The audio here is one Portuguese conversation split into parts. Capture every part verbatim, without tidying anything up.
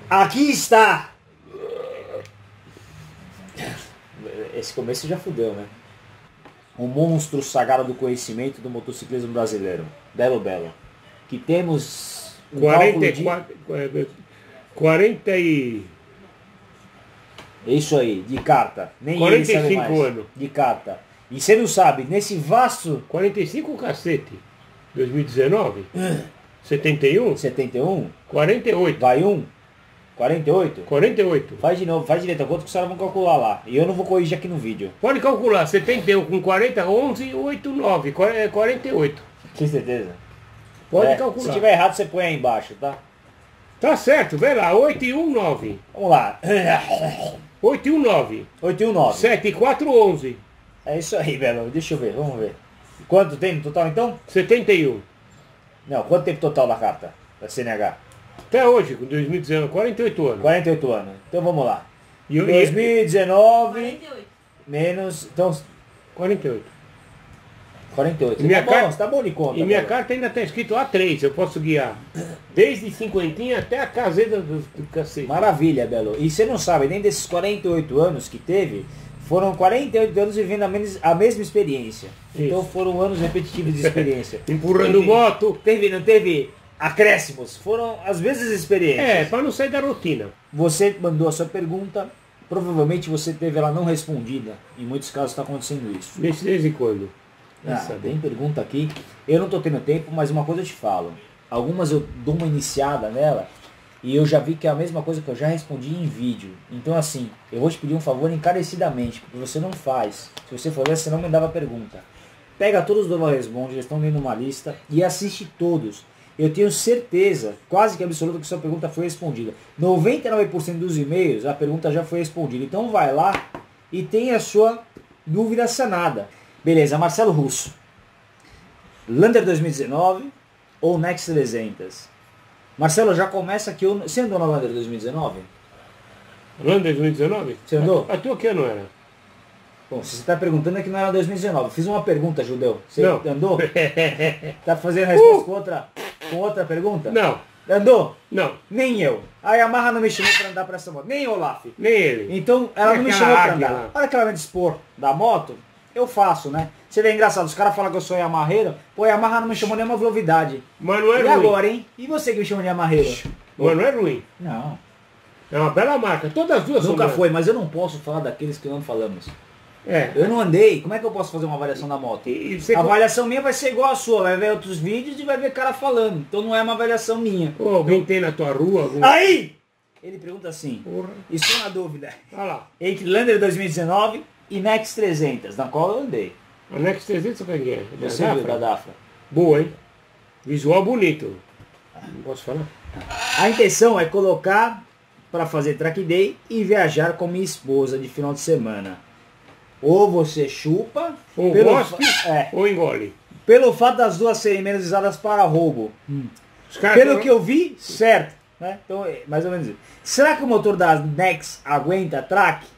Aqui está! Esse começo já fudeu, né? O monstro sagrado do conhecimento do motociclismo brasileiro. Belo Belo. Que temos um quarenta e quatro, de... quarenta e... É isso aí, de carta. Nem quarenta e cinco ele sabe mais. anos. De carta. E você não sabe, nesse vasto... quarenta e cinco cacete. dois mil e dezenove? setenta e um? setenta e um? quarenta e oito. Vai um? quarenta e oito? quarenta e oito. Faz de novo, faz direito. Quanto que os caras vão calcular lá? E eu não vou corrigir aqui no vídeo. Pode calcular, setenta e um com quarenta, onze, oito, nove, quarenta e oito. Tem certeza? Pode É, calcular. se tiver errado, você põe aí embaixo, tá? Tá certo, vê lá, oito e um, nove. Vamos lá. oito e um, nove. oito e um, nove. sete e quatro, onze. É isso aí, Belo. Deixa eu ver, vamos ver. Quanto tem no total, então? setenta e um. Não, quanto tempo total da carta? Da C N H? Até hoje, com dois mil e dezenove, quarenta e oito anos. quarenta e oito anos. Então vamos lá. E, dois mil e dezenove quarenta e oito. menos... Então, quarenta e oito. quarenta e oito. E minha tá carta- bom, tá bom de conta. E minha Belo. carta ainda está escrito A três, eu posso guiar. Desde cinquentinha até a caseta do, do cacete. Maravilha, Belo. E você não sabe, nem desses quarenta e oito anos que teve, foram quarenta e oito anos vivendo a, menos, a mesma experiência. Então Isso. foram anos repetitivos de experiência. Empurrando Teve- moto. Teve, não teve acréscimos, foram as mesmas experiências. É, para não sair da rotina. Você mandou a sua pergunta, provavelmente você teve ela não respondida. Em muitos casos está acontecendo isso. De vez em quando. Ah, Sabe? tem pergunta aqui. Eu não estou tendo tempo, mas uma coisa eu te falo. Algumas eu dou uma iniciada nela e eu já vi que é a mesma coisa que eu já respondi em vídeo. Então assim, eu vou te pedir um favor encarecidamente, porque você não faz. Se você for ver, você não me dava pergunta. Pega todos os Dova Responde, eles estão dentro de uma lista, e assiste todos. Eu tenho certeza, quase que absoluta, que sua pergunta foi respondida. noventa e nove por cento dos e-mails, a pergunta já foi respondida. Então vai lá e tem a sua dúvida sanada. Beleza, Marcelo Russo. Lander dois mil e dezenove ou Next trezentos? Marcelo, já começa aqui. Eu... Você andou na Lander dois mil e dezenove? Ano dois mil e dezenove? Você andou? A, a tua que ano era? Bom, se você está perguntando é que não era dois mil e dezenove. Fiz uma pergunta, Judeu. Você Não. andou? Tá fazendo a resposta com, outra, com outra pergunta? Não, Andou? não, Nem eu. A Yamaha não me chamou para andar para essa moto. Nem o Olaf. nem ele. Então, ela E não me aquela chamou para águia andar. lá? A hora que ela me dispor da moto, eu faço, né? Você vê engraçado, os caras falam que eu sou Yamaheiro. Pô, a Yamaha não me chamou nenhuma velocidade. Mas não é E ruim. agora, hein? E você que me chama de Yamaheiro? Mas não é ruim. Não. É uma bela marca. Todas as duas são Nunca boas. foi, mas eu não posso falar daqueles que não falamos. É. Eu não andei, como é que eu posso fazer uma avaliação da moto? E, e você... A avaliação minha vai ser igual a sua, vai ver outros vídeos e vai ver cara falando. Então não é uma avaliação minha. Ô, alguém tem na tua rua? Algum... Aí! Ele pergunta assim, Porra. estou na dúvida, Olha lá. entre Lander dois mil e dezenove e Next trezentos, na qual eu andei. A Next trezentos sabe quem é? Da Você viu da Zafra? Dafra? Boa, hein? Visual bonito. Não posso falar? A intenção é colocar para fazer track day e viajar com minha esposa de final de semana. Ou você chupa, Ou pelo, gosta, fa- é, ou engole. pelo fato das duas serem menos usadas para roubo. Os caras Pelo falam- que eu vi, certo. Né? Então, é mais ou menos isso. Será que o motor da Nex aguenta track?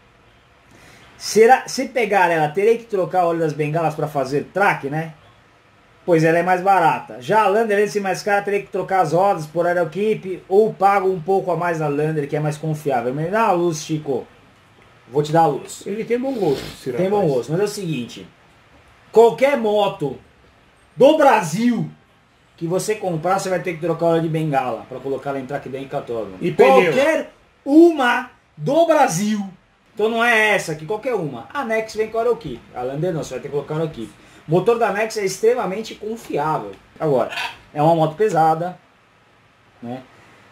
Será, se pegar ela, terei que trocar o óleo das bengalas para fazer track, né? Pois ela é mais barata. Já a Lander, além de ser mais cara, terei que trocar as rodas por aerokeep ou pago um pouco a mais na Lander, que é mais confiável. Me dá a luz, Chico. Vou te dar a luz. Ele tem bom gosto. esse Tem rapaz. bom gosto, mas é o seguinte. Qualquer moto do Brasil que você comprar, você vai ter que trocar óleo de bengala para colocar ela em track day em católico. E pneu? Qualquer uma do Brasil. Então não é essa aqui, qualquer uma. A Nex vem com aerokeep. A Lander não, você vai ter que colocar aerokeep. O motor da Nex é extremamente confiável. Agora, é uma moto pesada, né?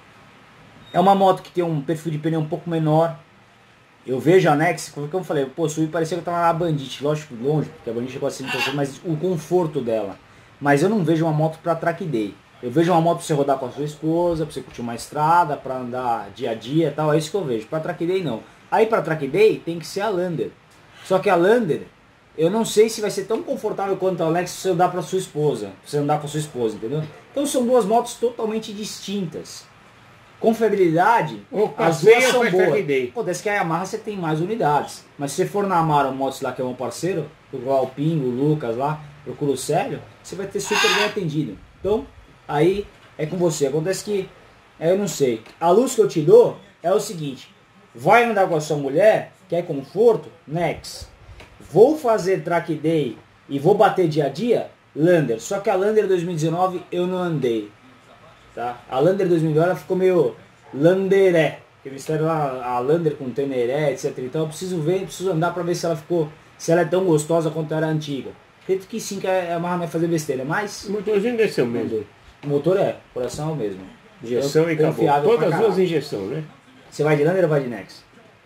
É uma moto que tem um perfil de pneu um pouco menor. Eu vejo a Nex, como eu falei, pô, subi, parecia que eu tava na Bandit, lógico, longe, porque a Bandit chegou a ser interessante, mas o conforto dela. Mas eu não vejo uma moto para track day. Eu vejo uma moto para você rodar com a sua esposa, para você curtir uma estrada, para andar dia a dia e tal, é isso que eu vejo. Para track day não. Aí para track day tem que ser a Lander. Só que a Lander, eu não sei se vai ser tão confortável quanto a Nex se você andar para sua esposa, pra você andar com a sua esposa, entendeu? Então são duas motos totalmente distintas. Confiabilidade, Ou as passeio duas ou são faz boas. track day? Pô, desde que a Yamaha você tem mais unidades. Mas se você for na Amaro Motos lá, que é um parceiro, o Pingo, o Lucas lá, procura o Célio, você vai ter super bem atendido. Então, aí é com você. Acontece que Eu não sei. A luz que eu te dou é o seguinte. Vai andar com a sua mulher, quer conforto? Next. Vou fazer track day e vou bater dia a dia? Lander. Só que a Lander dois mil e dezenove eu não andei. Tá? A Lander dois mil e dezenove ela ficou meio Landeré. Porque misteram a, a Lander com Teneré, etcétera. Então eu preciso ver, preciso andar pra ver se ela ficou, se ela é tão gostosa quanto era antiga. Acredito que sim, que a Yamaha não vai fazer besteira, mas... O motorzinho deve ser o mesmo. O motor é, o coração é o mesmo. Injeção e acabou. Todas as duas injeções, né? Você vai de Lander ou vai de Nex?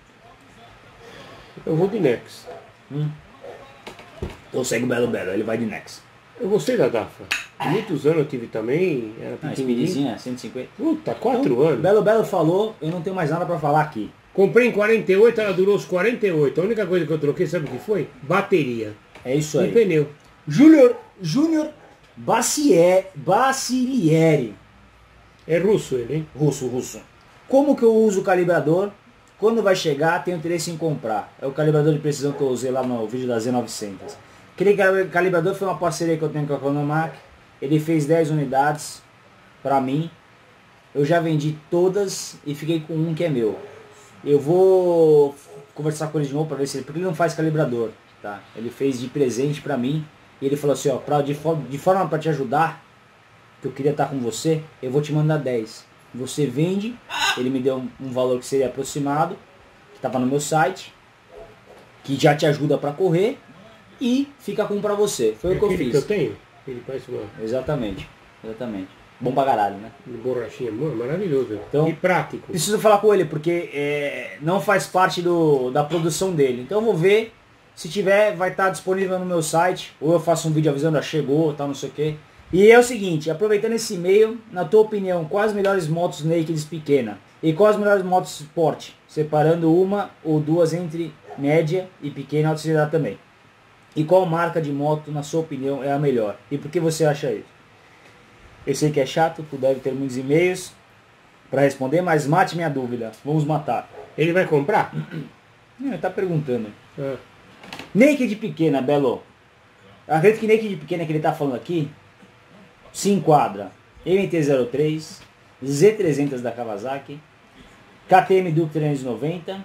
Eu vou de Nex. Hum. Então segue o Belo Belo, ele vai de Nex. Eu gostei da Dafa. Muitos anos eu tive também. Era Ah, pequenininho. Speedzinha, cento e cinquenta. Puta, quatro Então, anos. Belo Belo falou, eu não tenho mais nada pra falar aqui. Comprei em quarenta e oito, ela durou os quarenta e oito. A única coisa que eu troquei, sabe o que foi? Bateria. É isso E aí. pneu. Júnior, Júnior Bacier, Bacilieri. É russo ele, hein? Russo, russo. Como que eu uso o calibrador? Quando vai chegar, tenho interesse em comprar. É o calibrador de precisão que eu usei lá no vídeo da Z novecentos. Aquele calibrador foi uma parceria que eu tenho com a Economac. Ele fez dez unidades pra mim. Eu já vendi todas e fiquei com um que é meu. Eu vou conversar com ele de novo para ver se ele... Porque ele não faz calibrador, tá? Ele fez de presente pra mim. E ele falou assim, ó, pra, de, forma, de forma para te ajudar, que eu queria estar com você, eu vou te mandar dez. Você vende, ele me deu um, um valor que seria aproximado, que estava no meu site, que já te ajuda para correr, e fica com um pra você. Foi é o que eu aquele fiz. que eu tenho? Ele parece uma Exatamente, exatamente. Bom pra caralho, né? borrachinha maravilhoso. Então, e prático. Preciso falar com ele, porque é, não faz parte do, da produção dele. Então eu vou ver, se tiver, vai estar disponível no meu site, ou eu faço um vídeo avisando, ah, chegou, tal, não sei o que. E é o seguinte, aproveitando esse e-mail, na tua opinião, quais as melhores motos nakeds pequena? E quais as melhores motos sport? Separando uma ou duas entre média e pequena alta cilindrada também. E qual marca de moto, na sua opinião, é a melhor? E por que você acha isso? Eu sei que é chato, tu deve ter muitos e-mails para responder, mas mate minha dúvida. Vamos matar. Ele vai comprar? Não, ele tá perguntando. Ah. Naked pequena, Belo. Acredito que naked pequena que ele tá falando aqui se enquadra M T zero três, Z trezentos da Kawasaki, K T M Duke trezentos e noventa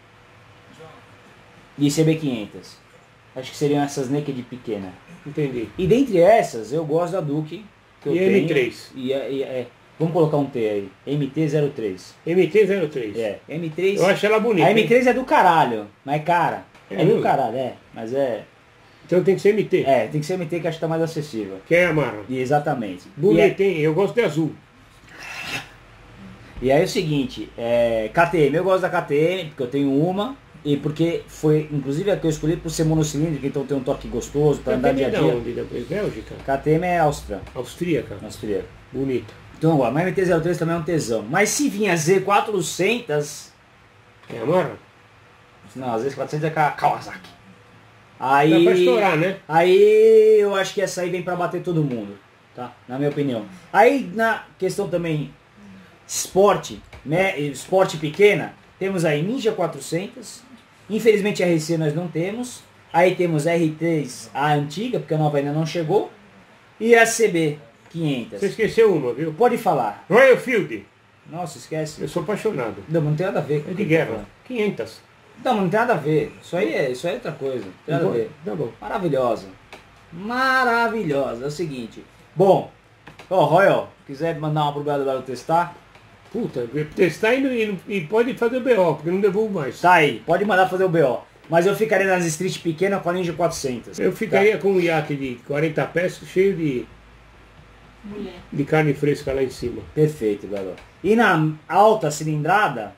e C B quinhentos. Acho que seriam essas naked pequena. Entendi. E dentre essas, eu gosto da Duke. Que eu E tenho, M três? E, é, e é, vamos colocar um T aí. M T zero três. M T zero três. É, M três. Eu acho ela bonita. A M três é do caralho, mas cara. É, É do mesmo? caralho, é. Mas é. Então tem que ser M T. É, tem que ser M T que acho que tá mais acessível. Que é amarra. E exatamente. Bonita, hein? Eu gosto de azul. E, é, e aí é o seguinte, é, K T M, eu gosto da K T M, porque eu tenho uma, e porque foi, inclusive, a que eu escolhi por ser monocilíndrica, então tem um torque gostoso para andar dia a K T M é dia. de onde? Da Bélgica? K T M é Áustria, Austríaca. austríaca. Bonita. Então, ó, mas M T zero três também é um tesão. Mas se vinha Z quatrocentos, É amarra? não, a Z quatrocentos é Ka- Kawasaki. Aí, Dá pra estourar, né? aí eu acho que essa aí vem pra bater todo mundo, tá? Na minha opinião. Aí na questão também esporte, né? Esporte pequena, temos aí Ninja quatrocentos. Infelizmente a R C nós não temos. Aí temos a R três, a antiga, porque a nova ainda não chegou. E a C B quinhentos. Você esqueceu uma, viu? Pode falar. Royal Field. Nossa, esquece. Eu sou apaixonado. Não, mas não tem nada a ver. com É o de que eu tô guerra. falando. quinhentos. Não, mas não tem nada a ver. Isso aí é, isso aí é outra coisa. Não tem nada a ver. Tá bom. Maravilhosa. Maravilhosa. É o seguinte. Bom, ó, Royal, quiser mandar uma pro Belo Belo testar, Puta, testar e, não- e, não- e pode fazer o B O, porque não devolvo mais. tá aí. Pode mandar fazer o B O. Mas eu ficaria nas street pequenas com a Ninja quatrocentos. Eu ficaria com um iate de quarenta pés cheio de, Mulher. de carne fresca lá em cima. Perfeito, Belo. E na alta cilindrada,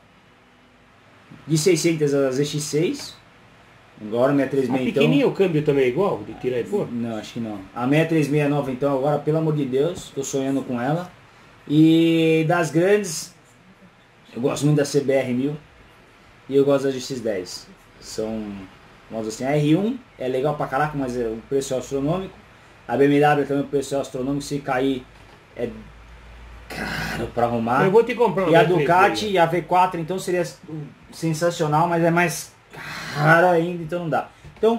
de seiscentos a Z X seis. Agora a A seiscentos e trinta e seis então. pequenininha o câmbio também é igual, de tirar e pôr? Não, acho que não. A seiscentos e sessenta e nove então, agora, pelo amor de Deus, tô sonhando com ela. E das grandes, eu gosto muito da C B R mil e eu gosto da G X dez. São, vamos dizer assim, a R um é legal pra caraca, mas é, o preço é astronômico. A B M W também o preço é astronômico, se cair é caro pra arrumar. Eu vou te comprar uma E a B três Ducati meia. e a V quatro então seria sensacional, mas é mais caro ainda, então não dá. Então,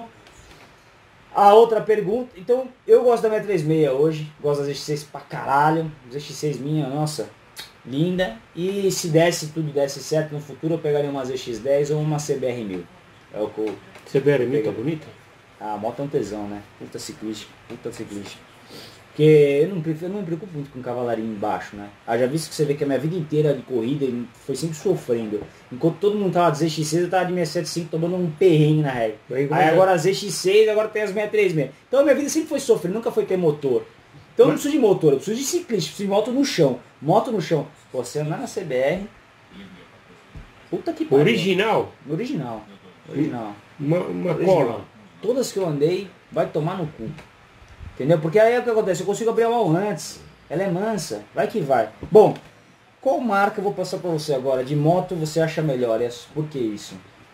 a outra pergunta, então eu gosto da seiscentos e trinta e seis hoje, gosto da Z X seis pra caralho, Z X seis minha, nossa, linda. E se desse, tudo desse certo no futuro, eu pegaria uma Z X dez ou uma C B R mil. É o que eu... C B R mil tá bonita? Ah, a moto é um tesão, né? Puta ciclística, puta ciclística. Porque eu não, eu não me preocupo muito com cavalaria embaixo, né? Ah, já visto que você vê que a minha vida inteira de corrida foi sempre sofrendo. Enquanto todo mundo tava de Z X seis, eu tava de seiscentos e setenta e cinco tomando um perrengue na regra. Aí agora a Z X seis, agora tem as seiscentos e trinta e seis. Então a minha vida sempre foi sofrer, nunca foi ter motor. Então eu não preciso de motor, eu preciso de ciclista, preciso de moto no chão. Moto no chão. Pô, você andar na C B R... Puta que pariu. Original? Original. Original. Uma, uma Original. cola. Todas que eu andei, vai tomar no cu. Entendeu? Porque aí é o que acontece, eu consigo abrir a mão antes. Ela é mansa, vai que vai. Bom, qual marca eu vou passar pra você agora? De moto você acha melhor? Por que isso?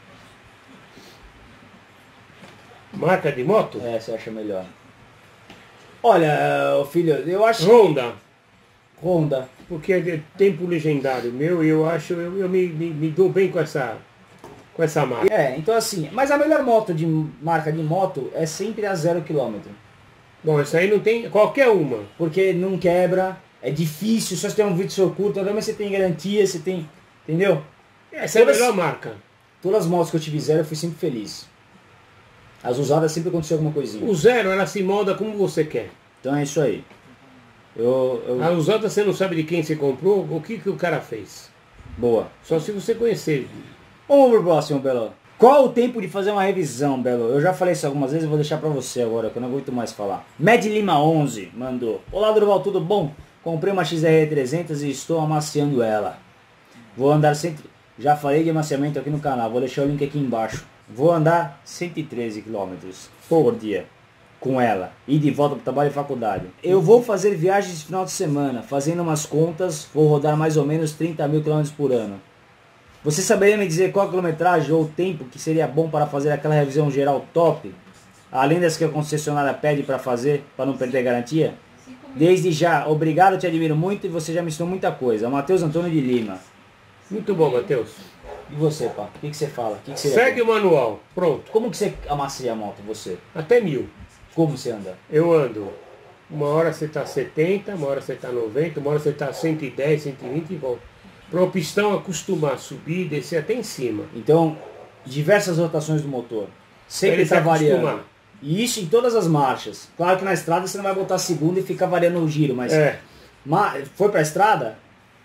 Marca de moto? É, você acha melhor. Olha, filho, eu acho... Honda. Honda. Porque é tempo legendário meu e eu acho, eu, eu me, me, me dou bem com essa, com essa marca. É, então assim, mas a melhor moto de marca de moto é sempre a zero quilômetro. Bom, isso aí não tem qualquer uma. Porque não quebra, é difícil, só você tem um vídeo curto, mas você tem garantia, você tem... Entendeu? Essa todas, é a melhor marca. Todas as motos que eu tive zero, eu fui sempre feliz. As usadas sempre aconteceu alguma coisinha. O zero, ela se molda como você quer. Então é isso aí. Eu, eu... A usada você não sabe de quem você comprou, o que, que o cara fez. Boa. Só se você conhecer. Vamos pro próximo, Belo. Qual o tempo de fazer uma revisão, Belo? Eu já falei isso algumas vezes, eu vou deixar pra você agora, que eu não aguento mais falar. Med Lima onze mandou. Olá, Durval, tudo bom? Comprei uma X R trezentos e estou amaciando ela. Vou andar sempre... Já falei de amaciamento aqui no canal, vou deixar o link aqui embaixo. Vou andar cento e treze quilômetros por dia com ela. E de volta para trabalho e faculdade. Eu vou fazer viagens de final de semana. Fazendo umas contas, vou rodar mais ou menos trinta mil quilômetros por ano. Você saberia me dizer qual a quilometragem ou o tempo que seria bom para fazer aquela revisão geral top? Além das que a concessionária pede para fazer, para não perder garantia? Desde já, obrigado, te admiro muito e você já me ensinou muita coisa. Matheus Antônio de Lima. Muito bom, Matheus. E você, pá? O que, que você fala? Que que seria Segue bom? o manual. Pronto. Como que você amacia a moto, você? Até mil. Como você anda? Eu ando. Uma hora você está setenta, uma hora você está noventa, uma hora você está cento e dez, cento e vinte e volta. Para o pistão acostumar a subir e descer até em cima. Então, diversas rotações do motor. Sempre Ele está se variando. acostumar. E isso em todas as marchas. Claro que na estrada você não vai botar a segunda e ficar variando o giro, mas... É. Ma- Foi pra estrada?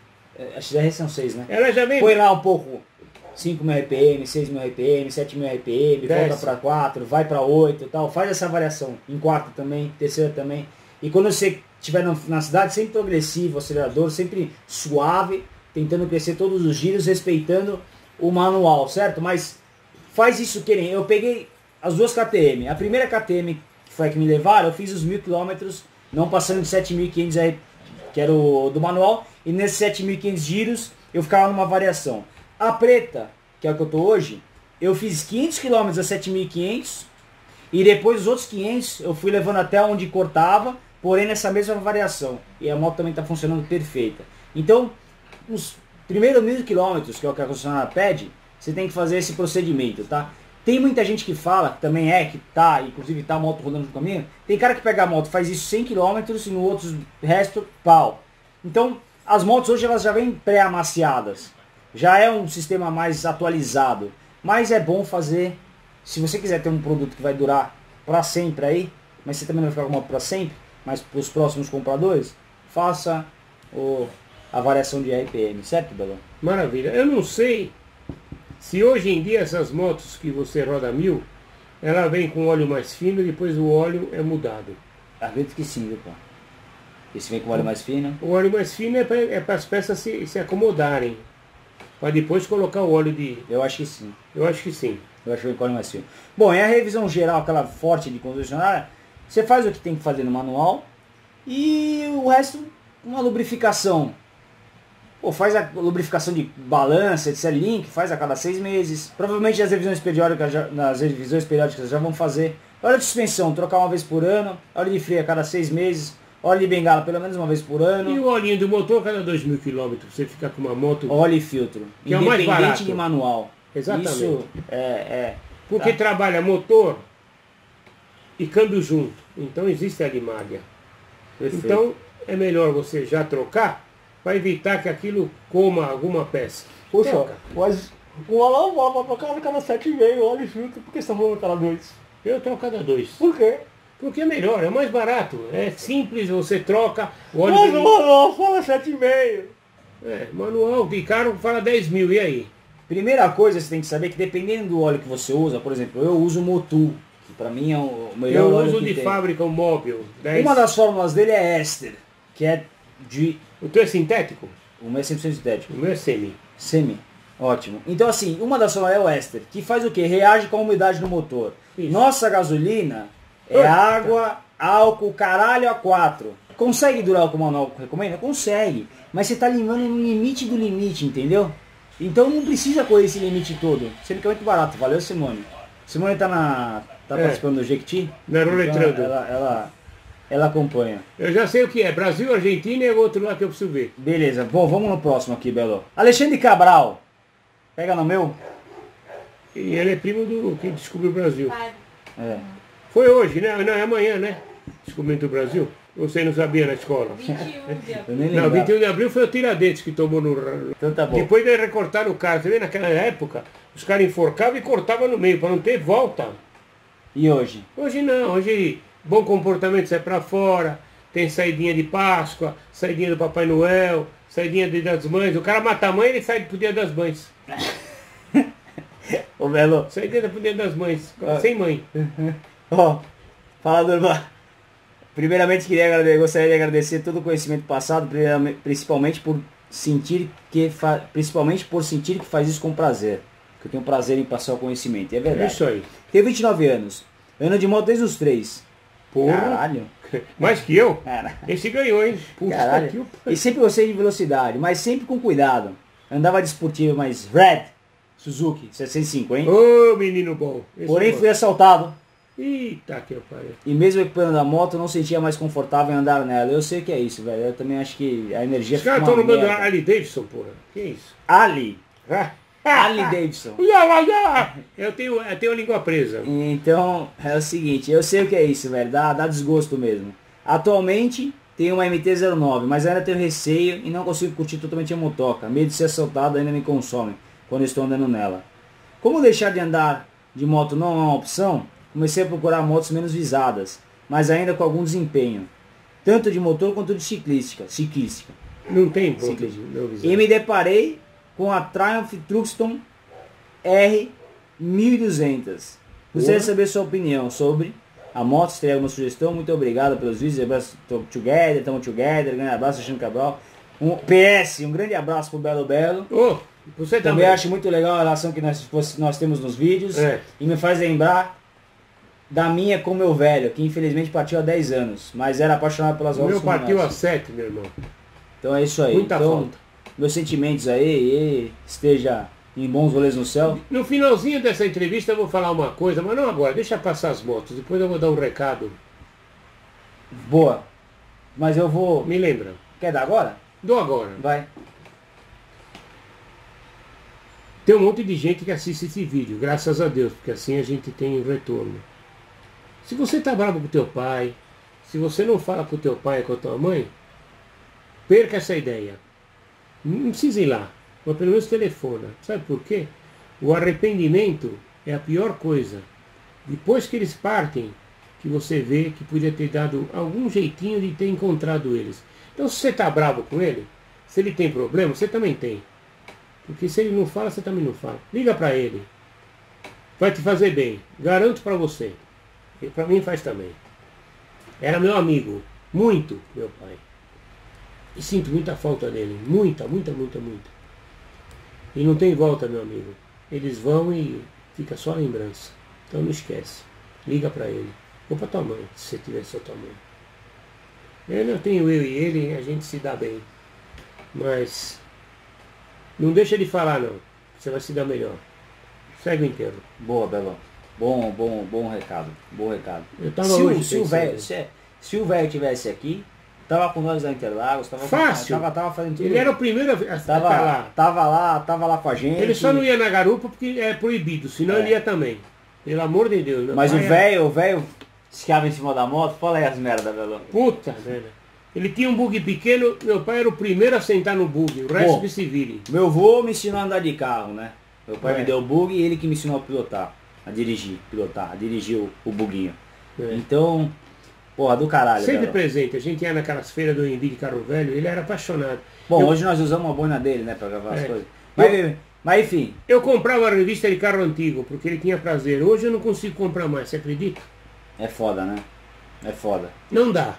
É, a X R são seis, né? Ela já vem... Põe lá um pouco... cinco mil R P M, seis mil R P M, sete mil R P M, volta Desce. para quatro, vai para oito e tal. Faz essa variação. Em quarta também, terceira também. E quando você estiver na cidade, sempre progressivo, acelerador, sempre suave, tentando crescer todos os giros, respeitando o manual, certo? Mas faz isso querendo. Eu peguei as duas K T M. A primeira K T M, que foi a que me levaram, eu fiz os mil quilômetros, não passando de sete mil e quinhentos R P M, que era o do manual, e nesses sete mil e quinhentos giros, eu ficava numa variação. A preta, que é o que eu tô hoje, eu fiz quinhentos quilômetros a sete mil e quinhentos e depois os outros quinhentos eu fui levando até onde cortava, porém nessa mesma variação. E a moto também está funcionando perfeita. Então, os primeiros mil quilômetros, que é o que a concessionária pede, você tem que fazer esse procedimento, tá? Tem muita gente que fala, que também é, que tá, inclusive tá a moto rodando no caminho, tem cara que pega a moto, faz isso cem quilômetros e no outro resto, pau. Então, as motos hoje elas já vêm pré-amaciadas. Já é um sistema mais atualizado, mas é bom fazer, se você quiser ter um produto que vai durar para sempre aí, mas você também não vai ficar com a moto para sempre, mas para os próximos compradores, faça o, a variação de R P M, certo, Belão? Maravilha. Eu não sei se hoje em dia essas motos que você roda mil, ela vem com óleo mais fino e depois o óleo é mudado. Acredito que sim, viu, pô? Esse vem com óleo mais fino. O óleo mais fino é para é as peças se, se acomodarem. Para depois colocar o óleo de... Eu acho que sim. Eu acho que sim. Eu acho que vem com óleo mais fino. Bom, e a revisão geral, aquela forte de concessionária, você faz o que tem que fazer no manual e o resto, uma lubrificação. Pô, faz a lubrificação de balança, de série link, faz a cada seis meses. Provavelmente as revisões periódicas, já, nas revisões periódicas já vão fazer. Óleo de suspensão, trocar uma vez por ano. Óleo de freio a cada seis meses. Óleo de bengala pelo menos uma vez por ano. E o olhinho do motor cada dois mil quilômetros, você fica com uma moto... Óleo e filtro. Que é o mais independente barato. de manual. Exatamente. Isso é... é Porque tá. trabalha motor e câmbio junto. Então existe a limália. Perfeito. Então é melhor você já trocar para evitar que aquilo coma alguma peça. Poxa, Troca. mas o Alão vai pra cada, cada sete e meio, óleo e filtro, por que você tá falando cada dois? Eu troco cada dois. Por quê? Porque é melhor, é mais barato. É simples, você troca o óleo. Mas de- o manual fala sete e meio. É, manual de carro fala dez mil, e aí? Primeira coisa, você tem que saber que dependendo do óleo que você usa, por exemplo, eu uso Motul, que pra mim é o melhor Eu óleo uso que de tem. fábrica o móvel. dez. Uma das fórmulas dele é éster, que é de... O teu é sintético? O meu é cem por cento sintético. O meu é semi. Semi. Ótimo. Então assim, uma das fórmulas é o éster, que faz o quê? Reage com a umidade do motor. Isso. Nossa gasolina é Eita. água, álcool, caralho a quatro. Consegue durar o que o manual recomenda? Consegue. Mas você está limando no limite do limite, entendeu? Então não precisa correr esse limite todo. Sendo que é muito barato. Valeu, Simone. Simone tá, na, tá É. participando do Jequiti? Na roletrando. Então, ela, ela, ela acompanha. Eu já sei o que é. Brasil, Argentina e o outro lá que eu preciso ver. Beleza. Bom, vamos no próximo aqui, Belo. Alexandre Cabral. Pega no meu. E ele é primo do que descobriu o Brasil. Pai. É. Foi hoje, né? Não, é amanhã, né? Descobrimento do Brasil. Você não sabia na escola? vinte e um de Eu abril. nem Não, lembro. vinte e um de abril foi o Tiradentes que tomou no... Então tá bom. Depois de recortar o cara. Você vê, naquela época, os caras enforcavam e cortavam no meio, para não ter volta. E hoje? Hoje não, hoje bom comportamento sai pra fora, tem saidinha de Páscoa, saidinha do Papai Noel, saidinha do Dia das Mães. O cara mata a mãe, ele sai pro Dia das Mães. Ô, Belo. Saidinha pro Dia das Mães, Ah. sem mãe. Ó, fala do irmão. Primeiramente queria agradecer, gostaria de agradecer todo o conhecimento passado, primeiramente- principalmente por sentir que fa... principalmente por sentir que faz isso com prazer. Que eu tenho prazer em passar o conhecimento. E é É verdade. isso aí. Tenho vinte e nove anos. Ando de moto desde os três. Porra. Caralho. Mais que eu? Cara. Esse ganhou, hein? Puta que Caralho. o pariu. E sempre gostei de velocidade, mas sempre com cuidado. Andava de esportivo, mas Red Suzuki setecentos e cinco, hein? Ô, menino bom. Esse Porém eu fui gosto. assaltado. Eita, que eu parei. E mesmo equipando a moto, não sentia mais confortável em andar nela. Eu sei que é isso, velho. Eu também acho que a energia Os fica caras uma estão no bando merda. Ali Davidson, porra. Que isso? Ali. Ah. Ali Davidson. Uia, uia. Eu tenho, eu tenho a língua presa. Então, é o seguinte, eu sei o que é isso, velho. Dá, dá desgosto mesmo. Atualmente, tenho uma M T zero nove, mas ainda tenho receio e não consigo curtir totalmente a motoca. Medo de ser assaltado ainda me consome quando eu estou andando nela. Como deixar de andar de moto não é uma opção, comecei a procurar motos menos visadas, mas ainda com algum desempenho. Tanto de motor quanto de ciclística. ciclística. Não tem ponto Ciclista. de não avisar. E me deparei com a Triumph Truxton R mil e duzentos. Gostaria de Boa. saber sua opinião sobre a moto. Se tem alguma sugestão, muito obrigado pelos vídeos. Abraço to- together, tamo together. Grande abraço, Alexandre Cabral. Um P S, um grande abraço pro Belo Belo. Ô, você Também também. acho muito legal a relação que nós, nós temos nos vídeos. É. E me faz lembrar da minha com meu velho, que infelizmente partiu há dez anos, mas era apaixonado pelas O rodas meu partiu a comunares. sete, meu irmão. Então é isso aí. Muita então, falta. meus sentimentos aí, e esteja em bons rolês no céu. No finalzinho dessa entrevista eu vou falar uma coisa, mas não agora, deixa passar as motos, depois eu vou dar um recado. Boa. Mas eu vou... Me lembra. Quer dar agora? Dou agora. Vai. Tem um monte de gente que assiste esse vídeo, graças a Deus, porque assim a gente tem um retorno. Se você tá bravo com o teu pai, se você não fala com o teu pai e com a tua mãe, perca essa ideia. Não precisa ir lá, mas pelo menos telefona. Sabe por quê? O arrependimento é a pior coisa. Depois que eles partem, que você vê que podia ter dado algum jeitinho de ter encontrado eles. Então se você tá bravo com ele, se ele tem problema, você também tem. Porque se ele não fala, você também não fala. Liga para ele. Vai te fazer bem. Garanto para você. E para mim faz também. Era meu amigo. Muito, meu pai. E sinto muita falta dele. Muita, muita, muita, muita. E não tem volta, meu amigo. Eles vão e fica só a lembrança. Então não esquece. Liga para ele. Ou para tua mãe, se você tiver só tua mãe. Eu não tenho eu e ele, a gente se dá bem. Mas... não deixa de falar não, você vai se dar melhor. Segue o enterro. Boa, Belo. Bom, bom, bom recado. Bom recado. Eu tava Se o, hoje se o pensando. velho se, se o velho tivesse aqui, tava com nós na Interlagos, tava, Fácil. tava, tava fazendo tudo. Ele era o primeiro a a estar tava, lá. tava lá, tava lá com a gente. Ele só não ia na garupa porque é proibido, senão É. ele ia também. Pelo amor de Deus. meu Mas o pai é- velho, o velho ficava em cima da moto, fala aí as merda, Belo. Puta, velho. Ele tinha um bug pequeno, meu pai era o primeiro a sentar no bug, o resto Bom, que se vire. Meu avô me ensinou a andar de carro, né? Meu pai É. me deu o bug e ele que me ensinou a pilotar, a dirigir, pilotar, a dirigir o, o buguinho. É. Então, porra, do caralho. Sempre Belo. presente, a gente ia naquelas feiras do Envio de carro velho, ele era apaixonado. Bom, eu, hoje nós usamos a boina dele, né, pra gravar as É. coisas. Mas, mas enfim, eu comprava a revista de carro antigo, porque ele tinha prazer. Hoje eu não consigo comprar mais, você acredita? é foda, né? É foda. Não dá.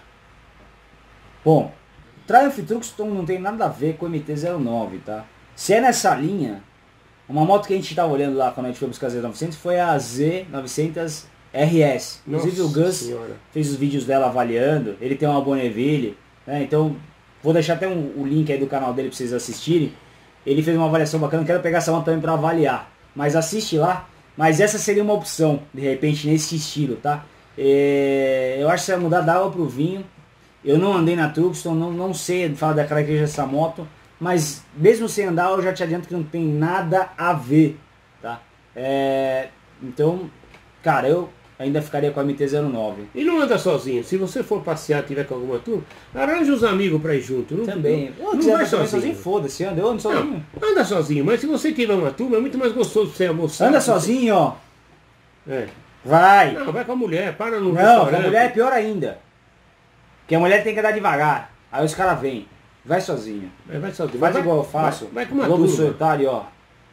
Bom, Triumph Truxton não tem nada a ver com o M T zero nove, tá? Se é nessa linha, uma moto que a gente tava olhando lá quando a gente foi buscar a Z novecentos foi a Z novecentos R S. Inclusive Nossa o Gus Senhora. fez os vídeos dela avaliando, ele tem uma Bonneville, né? Então vou deixar até um, o link aí do canal dele pra vocês assistirem. Ele fez uma avaliação bacana, quero pegar essa moto também pra avaliar, mas assiste lá. Mas essa seria uma opção, de repente, nesse estilo, tá? É, eu acho que você vai mudar da água pro vinho. Eu não andei na Truxton, não, não sei falar da característica dessa moto, mas mesmo sem andar eu já te adianto que não tem nada a ver, tá? É, então, cara, eu ainda ficaria com a M T zero nove. E não anda sozinho. Se você for passear, tiver com alguma turma, arranja uns amigos pra ir junto. Não, Também. Não, Eu não quiser vai andar também sozinho. sozinho, foda-se, anda, eu ando sozinho. Não, anda sozinho, mas se você tiver uma turma, é muito mais gostoso pra você almoçar. Anda você- sozinho, ó. É. Vai. Não, vai com a mulher, para no Não, com restaurante. a mulher é pior ainda. Porque a mulher tem que andar devagar. Aí os caras vêm. Vai sozinho. É, vai sozinho. Faz Vai- igual eu faço. Vai, vai com uma Lobo turma. solitário, ó.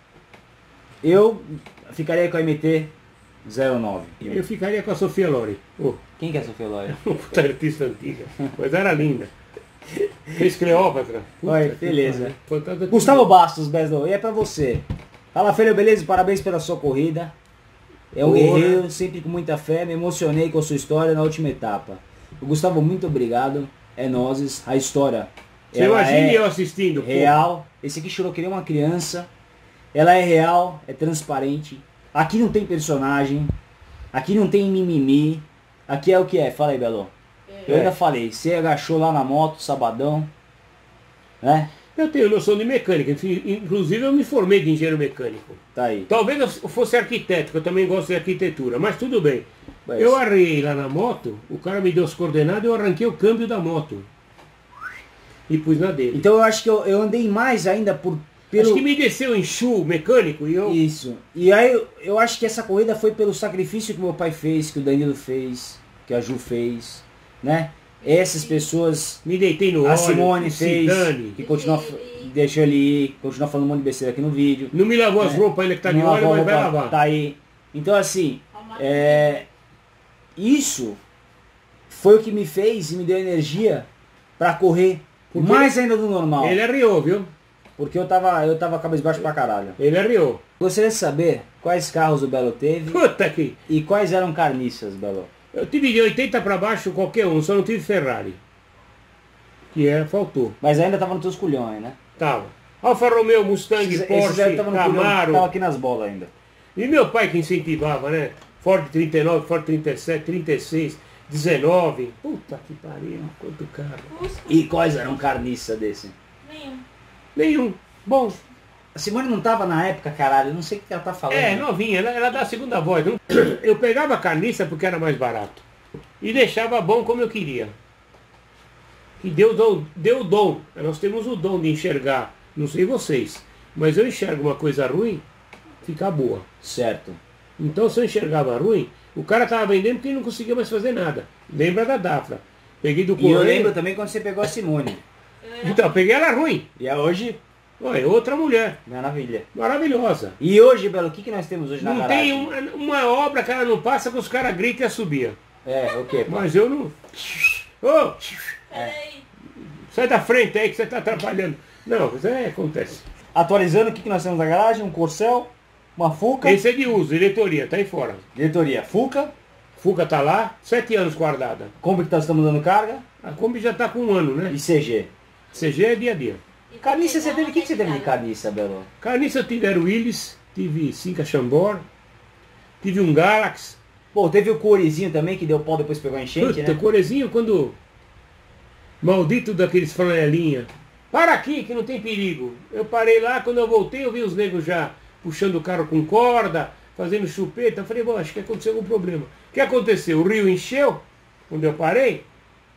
Eu ficaria com a M T zero nove. Eu ficaria com a Sofia Loren. Oh, Quem que é a Sofia Loya? uma puta artista antiga. Mas era linda. Fez Cleópatra. Puta Oi, que beleza. pariu. Fantasma- Gustavo Bastos, Beslo, e é pra você. Fala, filho, beleza? Parabéns pela sua corrida. É um Boa. guerreiro, sempre com muita fé. Me emocionei com a sua história na última etapa. Gustavo, muito obrigado. É nozes. A história. Você ela imagina é eu assistindo. pô. real. Esse aqui chorou que nem uma criança. Ela é real, é transparente. Aqui não tem personagem. Aqui não tem mimimi. Aqui é o que é. Fala aí, Belo. Eu É. ainda falei. Você agachou lá na moto, sabadão. Né? Eu tenho noção de mecânica. Enfim, inclusive eu me formei de engenheiro mecânico. Tá aí. Talvez eu fosse arquiteto, que eu também gosto de arquitetura, mas tudo bem. Mas- Eu arrei lá na moto, o cara me deu as coordenadas e eu arranquei o câmbio da moto. E pus na dele. Então eu acho que eu, eu andei mais ainda por pelo Acho que me desceu em chu mecânico e eu. isso. E aí eu, eu acho que essa corrida foi pelo sacrifício que meu pai fez, que o Danilo fez, que a Ju fez, né? Essas pessoas, Me deitei no óleo. a Simone se fez, dane. que continua deixou ele ir, continua falando um monte de besteira aqui no vídeo. Não me lavou as É. roupas ainda que tá de Não óleo, lavou mas vai a roupa, lavar. Tá aí. Então assim, é, isso foi o que me fez e me deu energia pra correr Porque mais ainda do normal. Ele arriou, viu? Porque eu tava, eu tava cabisbaixo pra caralho. Ele arriou. Gostaria de saber quais carros o Belo teve Puta que. e quais eram carniças, Belo. Eu tive de oitenta pra baixo qualquer um, só não tive Ferrari. Que é, faltou. Mas ainda tava nos teus culhões, né? Tava. Alfa Romeo, Mustang, Esses- esses Porsche, aí tava no culhão, Camaro. tava aqui nas bolas ainda. E meu pai que incentivava, né? Ford trinta e nove, Ford trinta e sete, trinta e seis, dezenove. Puta que pariu, quanto carro. Cusco? E quais eram carniça desse? Nenhum. Nenhum. Bom, A Simone não tava na época, caralho. Eu não sei o que ela tá falando. é, novinha, ela, ela dá a segunda voz. Não? Eu pegava a carniça porque era mais barato. E deixava bom como eu queria. E deu dom, deu dom. Nós temos o dom de enxergar. Não sei vocês. Mas eu enxergo uma coisa ruim, fica boa. Certo. Então se eu enxergava ruim, o cara estava vendendo porque ele não conseguia mais fazer nada. Lembra da Dafra? Peguei do E correio. eu lembro também quando você pegou a Simone. Então, peguei ela ruim. E a hoje, Olha, outra mulher. maravilha. Maravilhosa. E hoje, Belo, o que, que nós temos hoje na Não garagem? tem uma, uma obra que ela não passa que os caras gritam e assobiam. É, o quê? pô? Mas eu não. Ô, Peraí. sai da frente aí que você está atrapalhando. Não, isso aí acontece. Atualizando, o que, que nós temos na garagem? Um Corcel, uma Fuca. Esse é de uso, diretoria, tá aí fora. Diretoria, Fuca. Fuga tá lá, sete anos guardada. Kombi que nós estamos dando carga. A Kombi já tá com um ano, né? E C G. C G é dia a dia. E Carniça, você pegar teve. O que, que você teve de maquiagem. carniça, Belo? Carniça eu tive Air Willis, tive Cinca Chambord, tive um Galaxy. Pô, teve o Corizinho também, que deu pau depois pegou a enchente, Puta, né? corezinho quando. Maldito daqueles flanelinha. Para aqui que não tem perigo. Eu parei lá, quando eu voltei eu vi os negros já puxando o carro com corda, fazendo chupeta. Eu falei, bom, acho que aconteceu algum problema. O que aconteceu? O rio encheu, quando eu parei,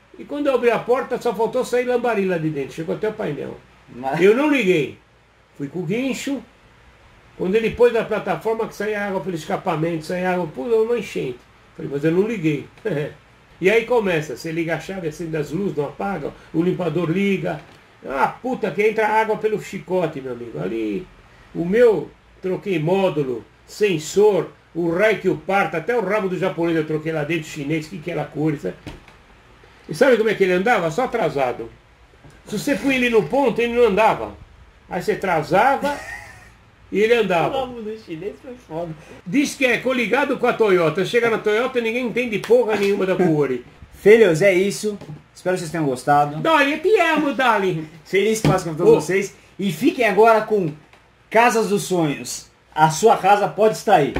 E quando eu abri a porta, só faltou sair lambarim lá de dentro. Chegou até o painel. Mas... Eu não liguei. Fui com o guincho. Quando ele pôs na plataforma que saía água pelo escapamento, saía água, pulou uma enchente. Falei, mas eu não liguei. E aí começa, você liga a chave, acende as luzes, não apaga, o limpador liga. Ah, puta, que entra água pelo chicote, meu amigo. Ali, o meu, troquei módulo, sensor, o raio que o parta, até o rabo do japonês eu troquei lá dentro, chinês, que que era a cor, sabe? E sabe como é que ele andava? Só atrasado. Se você põe ele no ponto, ele não andava. Aí você atrasava e ele andava. O rabo do chinês foi foda. Diz que é coligado com a Toyota. Chega na Toyota e ninguém entende porra nenhuma da cor. Filhos, é isso. Espero que vocês tenham gostado. Dali, eu te amo, Dali. Feliz Páscoa para todos oh. vocês. E fiquem agora com Casas dos Sonhos. A sua casa pode estar aí.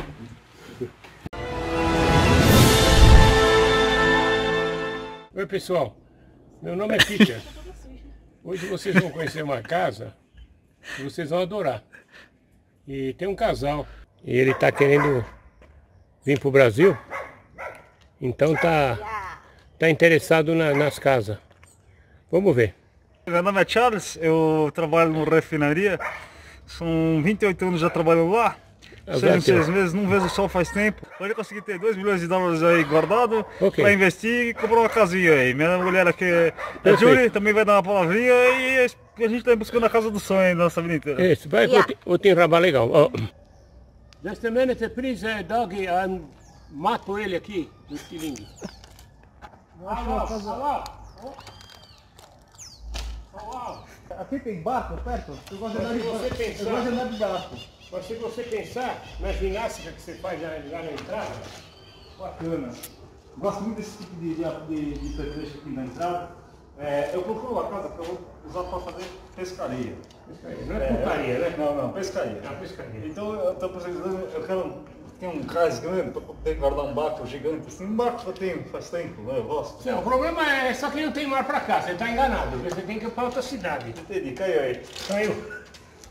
Oi, pessoal. Meu nome é Peter. Hoje vocês vão conhecer uma casa que vocês vão adorar. E tem um casal. E ele está querendo vir para o Brasil. Então tá, tá interessado na, nas casas. Vamos ver. Meu nome é Charles, eu trabalho no refinaria. São vinte e oito anos já trabalho lá. Seis em seis meses, não vejo o sol faz tempo. Hoje eu consegui ter dois milhões de dólares aí guardado okay. para investir e comprar uma casinha aí. Minha mulher aqui é a Julie, também vai dar uma palavrinha e a gente está buscando a casa do sonho aí na nossa vida inteira. Isso, vai yeah. que eu tenho trabalho legal. Oh. Just a minute, please, uh, dog, um, mato ele aqui, no estilingue. Aqui tem barco perto? Eu gosto de andar de, você pensar, eu gosto de, andar de barco. Mas se você pensar na ginástica que você faz lá na entrada, bacana. Gosto muito desse tipo de, de, de percurso aqui na entrada. É, eu procuro uma casa que eu vou usar para fazer pescaria. Pescaria, não é putaria, é, né? Não, não, pescaria. É pescaria. Então eu estou precisando, eu quero ter um cais grande para poder guardar um barco gigante. Assim, um barco que eu tenho faz tempo, né? Eu gosto. Não, o problema é só que não tem mar para cá, você está enganado. Você tem que ir para outra cidade. Entendi, caiu aí. Caiu.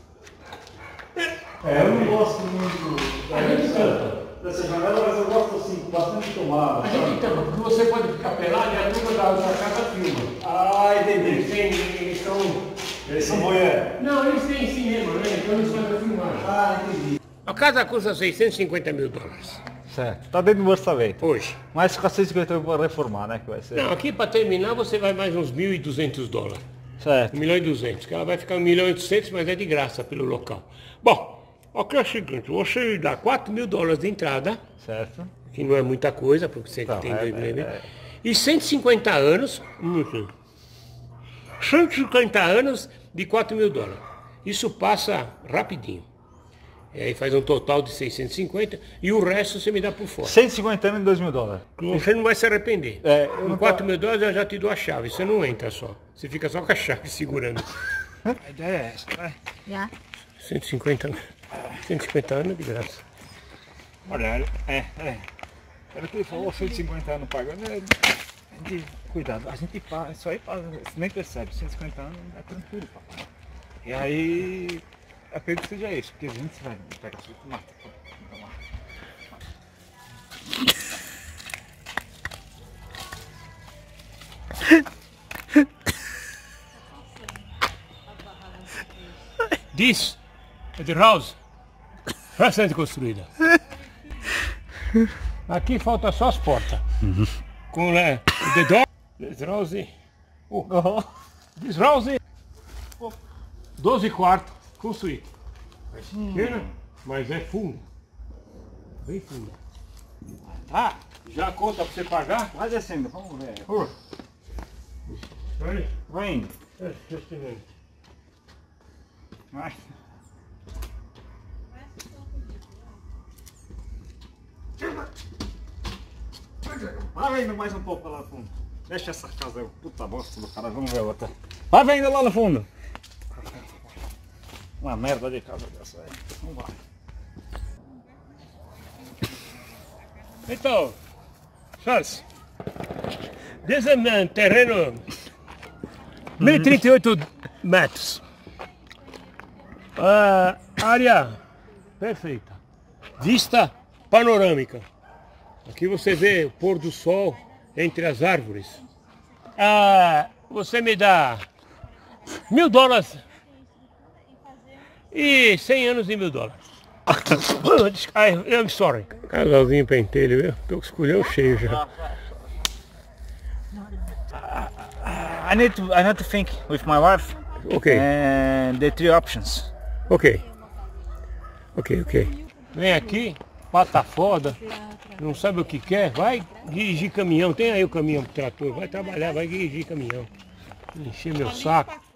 É, eu não gosto muito da, dessa janela, mas eu gosto assim, bastante tomada. A gente então, porque você pode ficar pelado e a turma da outra casa filma. Ah, entendi. Eles têm, eles são... Eles são voyeur. Não, eles têm cinema, né? Então eles fazem filmagem. Ah, entendi. A casa custa seiscentos e cinquenta mil dólares. Certo. Tá dentro do orçamento. Hoje. Mas com seiscentos e cinquenta mil para reformar, né? Que vai ser. Não, aqui para terminar você vai mais uns mil e duzentos dólares. Certo. um milhão e duzentos, que ela vai ficar um milhão e oitocentos, mas é de graça pelo local. Bom, aqui é o seguinte, você dá quatro mil dólares de entrada, certo, que não é muita coisa, porque você não, tem é, dois é, milhões, é. E cento e cinquenta anos, cento e cinquenta anos de quatro mil dólares. Isso passa rapidinho. E aí faz um total de seiscentos e cinquenta e o resto você me dá por fora. cento e cinquenta anos e dois mil dólares. Você não vai se arrepender. É, com quatro mil dólares eu já te dou a chave, você não entra só. Você fica só com a chave segurando. A ideia é essa, vai. Yeah. cento e cinquenta, cento e cinquenta anos de graça. Olha, é, é. Era que ele falou cento e cinquenta anos pagando. É, de, cuidado, a gente paga, isso aí paga, você nem percebe, cento e cinquenta anos é tranquilo, papai. E aí, acredito que seja isso, porque a gente vai pegar isso e mata. This é the house recente construída. Aqui falta só as portas. Uhum. Com né, the door, this house, oh, this house, doze quartos construído. É pequena, mas é fundo, bem fundo. Ah, já conta para você pagar? Vai descendo, vamos ver. Uh. Vai, vai indo. É, just a minute. Vai. Vai vendo mais um pouco lá no fundo. Deixa essa casa aí, puta bosta do cara, vamos ver outra. Vai vendo lá no fundo. Uma merda de casa dessa aí. Vamos lá. Então, Charles, esse é um terreno mil e trinta e oito metros. Uh, área perfeita. Vista panorâmica. Aqui você vê o pôr do sol entre as árvores. Ah, você me dá mil dólares e cem anos e mil dólares. I'm sorry. Casalzinho pentelho, viu? Tô com escolheu cheio já. I need to I need to think with my wife. Ok. And the three options. Ok. Ok, ok. Vem aqui, pata foda, não sabe o que quer, vai dirigir caminhão. Tem aí o caminhão pro trator, vai trabalhar, vai dirigir caminhão. Encher meu saco.